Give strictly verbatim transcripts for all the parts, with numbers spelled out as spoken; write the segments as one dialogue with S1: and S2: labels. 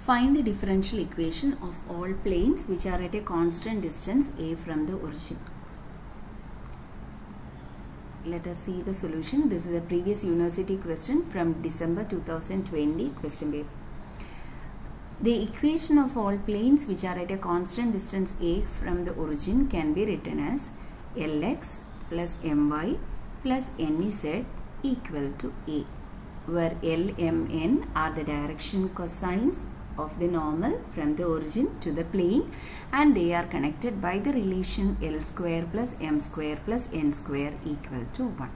S1: Find the differential equation of all planes which are at a constant distance a from the origin. Let us see the solution. This is a previous university question from December two thousand twenty question paper. The equation of all planes which are at a constant distance a from the origin can be written as Lx plus my plus nz equal to a, where L, M, N are the direction cosines of the normal from the origin to the plane, and they are connected by the relation L square plus M square plus N square equal to one.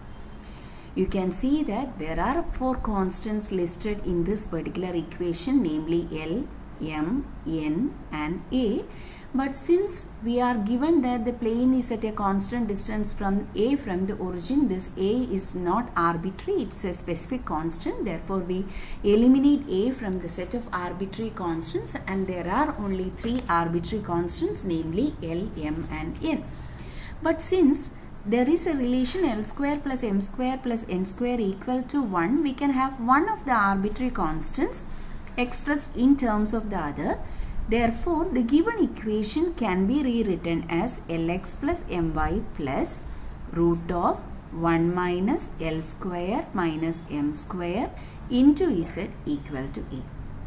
S1: You can see that there are four constants listed in this particular equation, namely L, M, N and A. But since we are given that the plane is at a constant distance from A from the origin, this A is not arbitrary, it's a specific constant. Therefore, we eliminate A from the set of arbitrary constants, and there are only three arbitrary constants, namely L, M and N. But since there is a relation L square plus M square plus N square equal to one, we can have one of the arbitrary constants expressed in terms of the other. Therefore, the given equation can be rewritten as Lx plus my plus root of one minus L square minus M square into Z equal to A.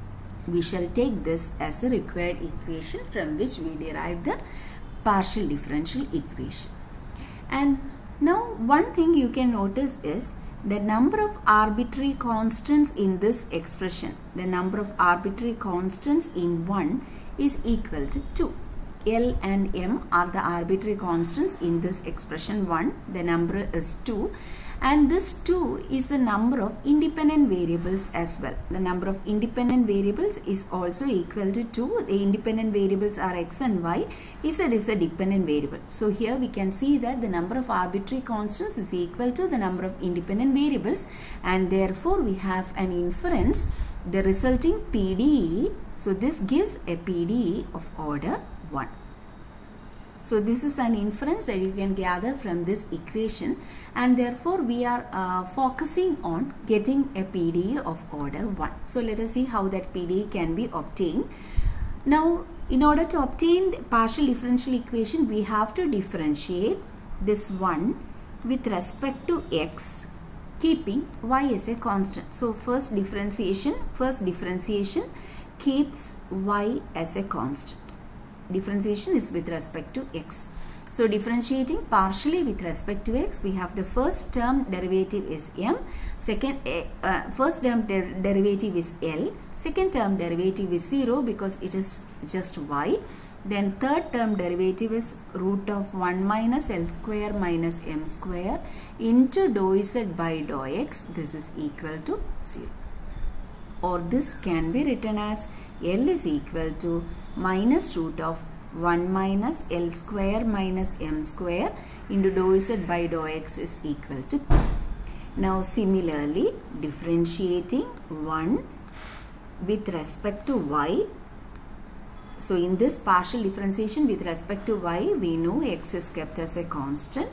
S1: We shall take this as the required equation from which we derive the partial differential equation. And now one thing you can notice is the number of arbitrary constants in this expression. The number of arbitrary constants in one is equal to two. L and M are the arbitrary constants in this expression one. The number is two, and this two is the number of independent variables as well. The number of independent variables is also equal to two. The independent variables are x and y. Z is a dependent variable. So here we can see that the number of arbitrary constants is equal to the number of independent variables, and therefore we have an inference, the resulting P D E. So this gives a P D E of order one. So this is an inference that you can gather from this equation, and therefore we are uh, focusing on getting a P D E of order one. So let us see how that P D E can be obtained. Now, in order to obtain the partial differential equation, we have to differentiate this one with respect to x, keeping y as a constant. So first differentiation, first differentiation keeps y as a constant. Differentiation is with respect to x. So differentiating partially with respect to x, we have the first term derivative is m, second uh, first term der derivative is L, second term derivative is zero because it is just y. Then third term derivative is root of one minus L square minus M square into dou z by dou x. This is equal to zero. Or this can be written as L is equal to minus root of one minus L square minus M square into dou z by dou x is equal to two. Now similarly, differentiating one with respect to y. So in this partial differentiation with respect to y, we know x is kept as a constant.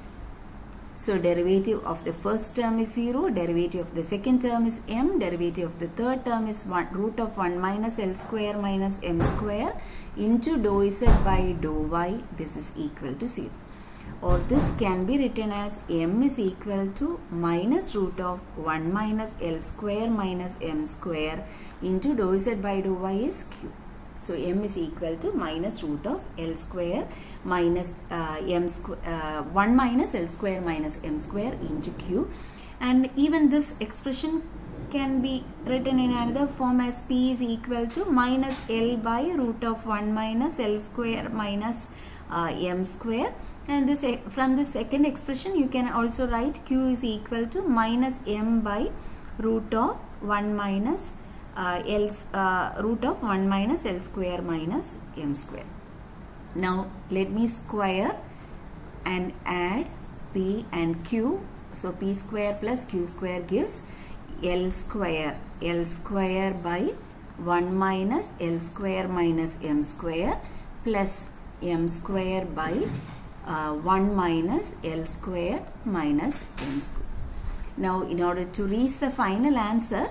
S1: So derivative of the first term is zero, derivative of the second term is m, derivative of the third term is one, root of one minus L square minus M square into dou z by dou y. This is equal to zero. Or this can be written as m is equal to minus root of one minus L square minus M square into dou z by dou y is q. So m is equal to minus root of L square minus uh, M square, uh, one minus L square minus M square into q. And even this expression can be written in another form as p is equal to minus L by root of one minus L square minus uh, M square. And this from the second expression you can also write q is equal to minus m by root of one minus Uh, L, uh, root of one minus L square minus M square. Now let me square and add P and Q. So P square plus Q square gives L square. L square by one minus L square minus M square plus M square by uh, one minus L square minus M square. Now in order to reach the final answer,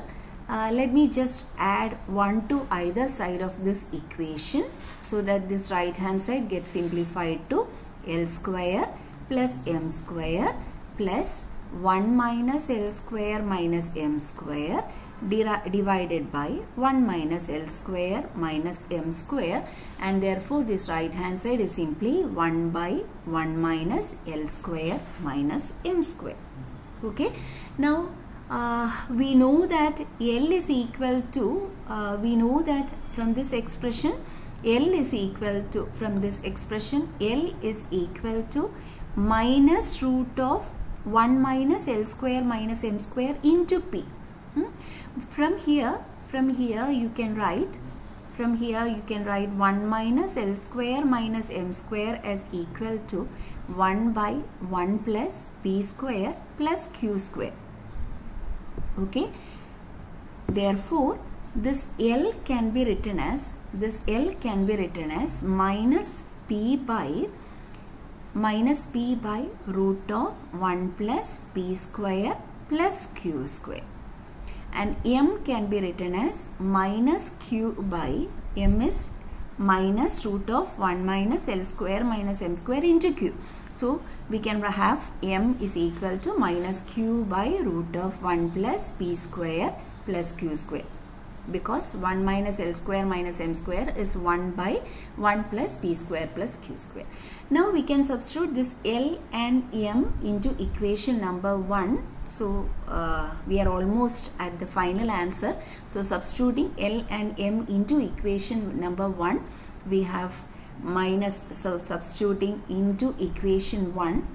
S1: uh, let me just add one to either side of this equation so that this right hand side gets simplified to L square plus m square plus one minus L square minus m square divided by one minus L square minus m square, and therefore this right hand side is simply one by one minus L square minus m square. Okay, now uh, we know that L is equal to uh, we know that from this expression L is equal to from this expression L is equal to minus root of one minus L square minus m square into P. Hmm? From here, from here you can write, from here you can write one minus L square minus m square as equal to one by one plus P square plus Q square. Okay. Therefore, this L can be written as, this L can be written as minus P by, minus P by root of one plus P square plus Q square. And m can be written as minus q by, m is minus root of one minus L square minus m square into q. So we can have m is equal to minus q by root of one plus P square plus Q square, because one minus L square minus m square is one by one plus P square plus Q square. Now we can substitute this L and m into equation number one. So uh, we are almost at the final answer. So substituting L and m into equation number one, we have minus, so substituting into equation one,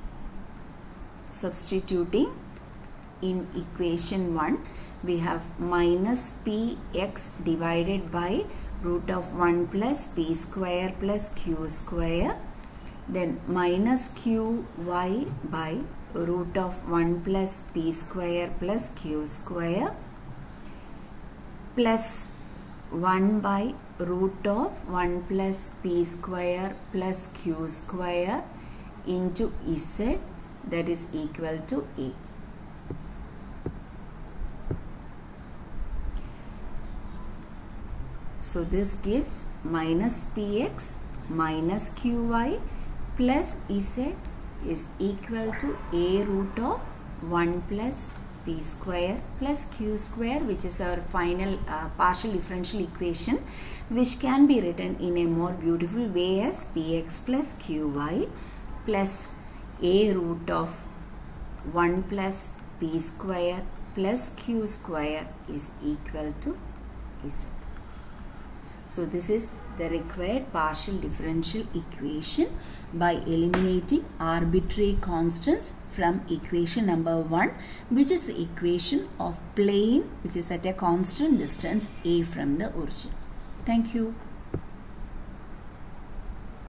S1: substituting in equation one, we have minus px divided by root of one plus P square plus Q square, then minus qy by root of one plus P square plus Q square plus one by root of one plus P square plus Q square into Z, that is equal to A. So this gives minus px minus qy plus Z is equal to A root of one plus P square plus Q square, which is our final uh, partial differential equation, which can be written in a more beautiful way as px plus qy plus A root of one plus P square plus Q square is equal to Z. So this is the required partial differential equation by eliminating arbitrary constants from equation number one, which is the equation of plane which is at a constant distance A from the origin. Thank you.